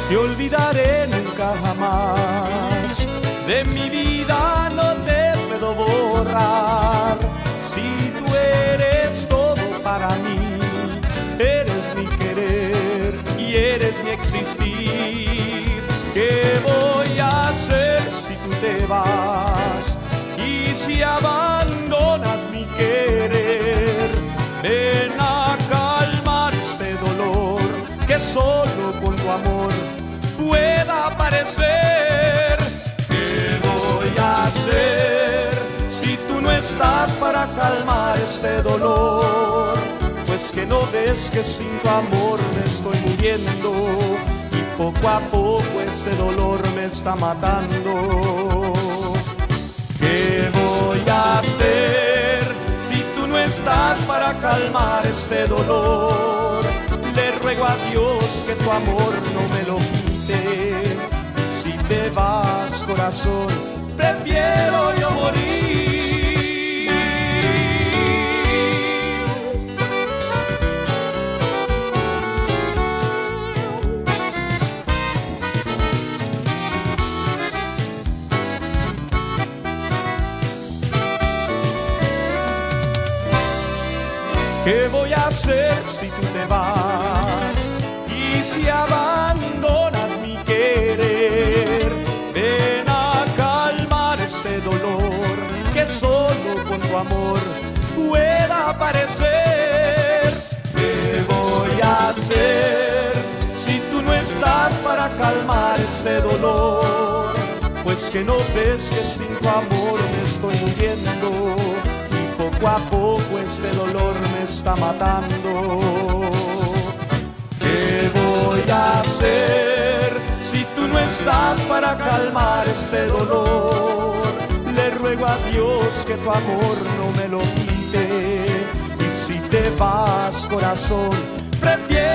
te olvidaré nunca jamás. De mi vida no te puedo borrar. Si tú eres todo para mí, eres mi querer y eres mi existir. ¿Qué voy a hacer si tú te vas y si abandonas mi querer? Ven a calmar este dolor que solo con tu amor pueda aparecer. ¿Qué voy a hacer si tú no estás para calmar este dolor? Pues que no ves que sin tu amor me estoy muriendo y poco a poco este dolor me está matando. ¿Qué voy a hacer si tú no estás para calmar este dolor? Le ruego a Dios que tu amor no me lo quite. Si te vas, corazón, prefiero yo morir. ¿Qué voy a hacer si tú te vas y si abandonas mi querer? Ven a calmar este dolor que solo con tu amor pueda aparecer. ¿Qué voy a hacer si tú no estás para calmar este dolor? Pues que no ves que sin tu amor me estoy muriendo. Poco a poco este dolor me está matando. ¿Qué voy a hacer si tú no estás para calmar este dolor? Le ruego a Dios que tu amor no me lo quite. Y si te vas, corazón, prefiero